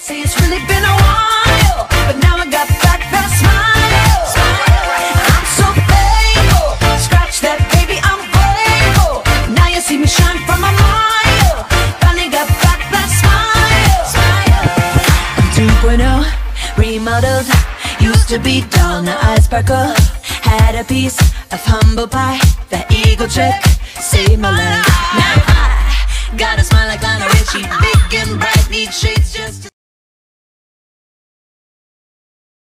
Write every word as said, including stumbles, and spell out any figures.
Say it's really been a while, but now I got back that smile. I'm so thankful. Scratch that, baby, I'm grateful. Now you see me shine from a mile. Finally got back that smile. I'm two point oh, remodeled. Used to be dull, now I sparkle. Had a piece of humble pie. That eagle trick saved my life. Now I got a smile like Lionel Richie, big and bright, need shades just to